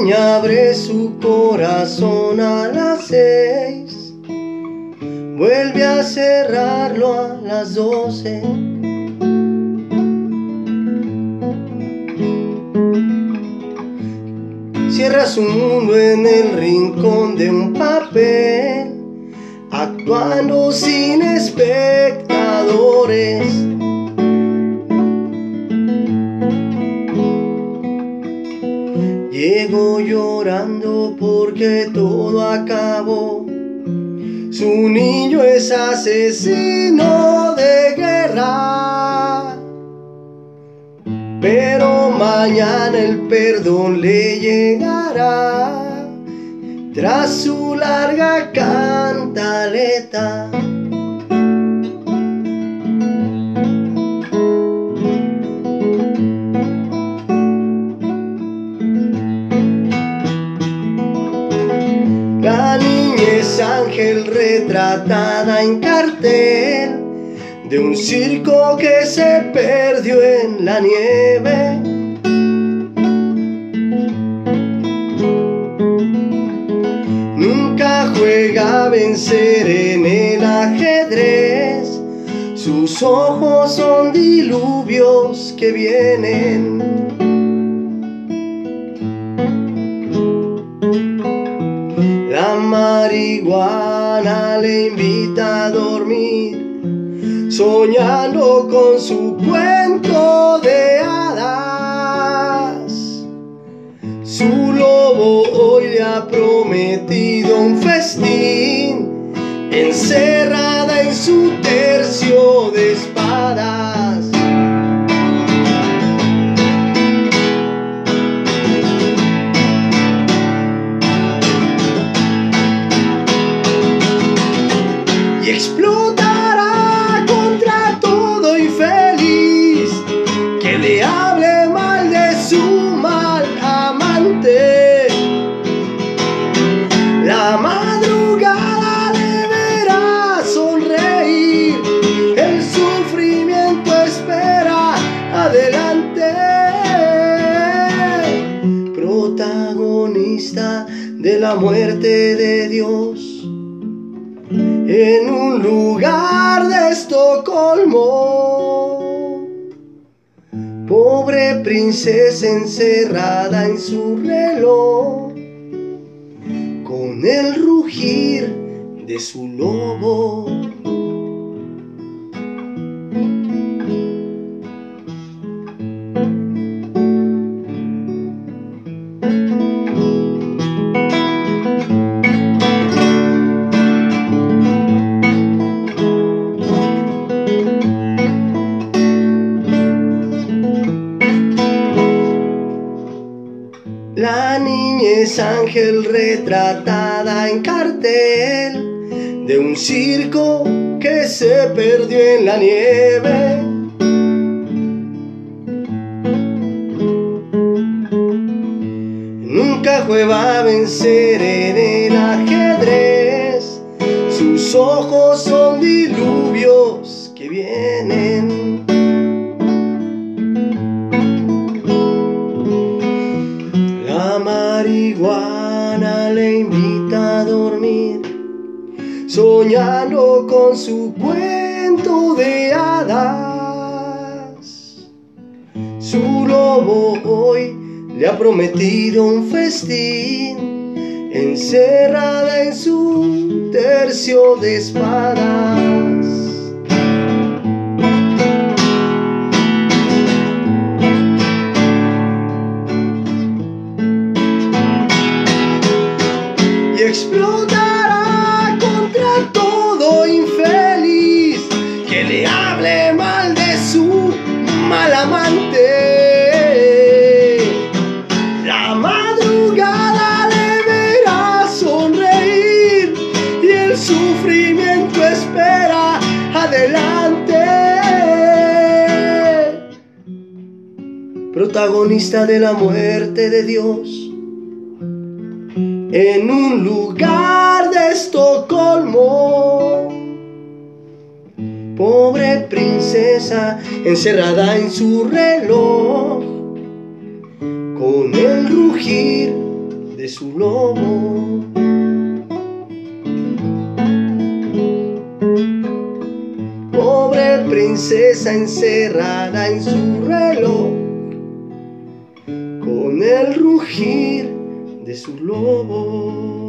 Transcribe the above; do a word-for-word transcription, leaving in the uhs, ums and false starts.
niña abre su corazón a las seis, vuelve a cerrarlo a las doce. Cierra su mundo en el rincón de un papel, actuando sin espectadores. Llegó llorando porque todo acabó. Su niño es asesino de guerra, pero mañana el perdón le llegará tras su larga cantaleta. La niña es ángel retratada en cartel de un circo que se perdió en la nieve. Nunca juega a vencer en el ajedrez, sus ojos son diluvios que vienen. La marihuana le invita a dormir, soñando con su cuento de hadas. Su lobo hoy le ha prometido un festín, encerrada en su tercio de espadas. Y explotará contra todo infeliz que le hable mal de su mal amante. La madrugada le verá sonreír, el sufrimiento espera adelante. Protagonista de la muerte de Dios en un lugar de Estocolmo, pobre princesa encerrada en su reloj, con el rugir de su lobo. La niña es ángel retratada en cartel de un circo que se perdió en la nieve. Nunca juega a vencer en el ajedrez, sus ojos son diluvios que vienen. La marihuana le invita a dormir, soñando con su cuento de hadas. Su lobo hoy le ha prometido un festín, encerrada en su tercio de espadas. Y explotará contra todo infeliz que le hable mal de su mal amante. La madrugada le verá sonreír y el sufrimiento espera adelante. Protagonista de la muerte de Dios en un lugar de Estocolmo, pobre princesa encerrada en su reloj, con el rugir de su lobo. Pobre princesa encerrada en su reloj, con el rugir de su lobo.